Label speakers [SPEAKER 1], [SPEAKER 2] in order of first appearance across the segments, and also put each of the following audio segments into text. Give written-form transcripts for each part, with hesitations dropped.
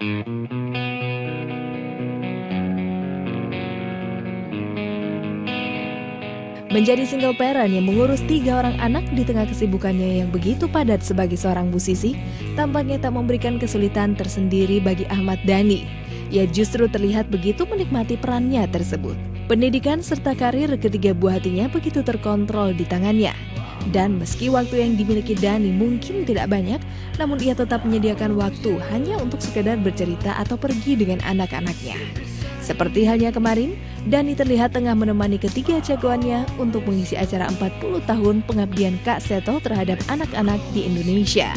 [SPEAKER 1] Menjadi single parent yang mengurus 3 orang anak di tengah kesibukannya yang begitu padat sebagai seorang musisi, tampaknya tak memberikan kesulitan tersendiri bagi Ahmad Dhani. Ia justru terlihat begitu menikmati perannya tersebut. Pendidikan serta karir ketiga buah hatinya begitu terkontrol di tangannya. Dan meski waktu yang dimiliki Dhani mungkin tidak banyak, namun ia tetap menyediakan waktu hanya untuk sekedar bercerita atau pergi dengan anak-anaknya. Seperti halnya kemarin, Dhani terlihat tengah menemani ketiga jagoannya untuk mengisi acara 40 tahun pengabdian Kak Seto terhadap anak-anak di Indonesia.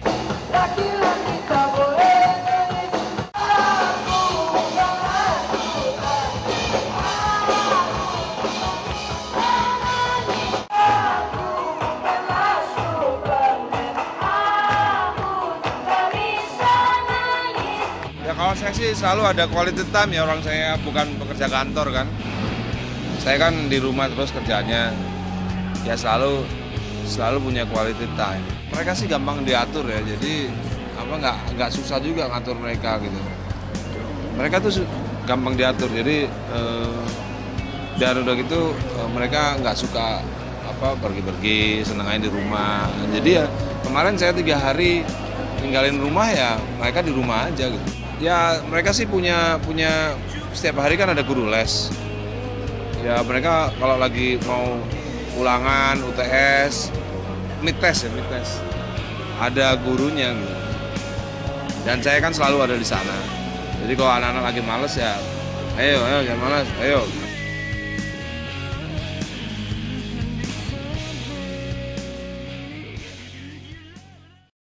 [SPEAKER 2] Ya kalau saya sih selalu ada quality time ya, orang saya bukan pekerja kantor kan. Saya kan di rumah terus kerjanya. Ya selalu punya quality time. Mereka sih gampang diatur ya, jadi nggak susah juga ngatur mereka gitu. Mereka tuh gampang diatur, jadi dan udah gitu mereka nggak suka pergi-pergi, senang aja di rumah. Jadi ya kemarin saya 3 hari ninggalin rumah ya, mereka di rumah aja gitu. Ya mereka sih punya setiap hari kan ada guru les. Ya mereka kalau lagi mau ulangan, UTS, mid test, ada gurunya gitu. Dan saya kan selalu ada di sana. Jadi kalau anak-anak lagi males ya, ayo jangan malas, ayo.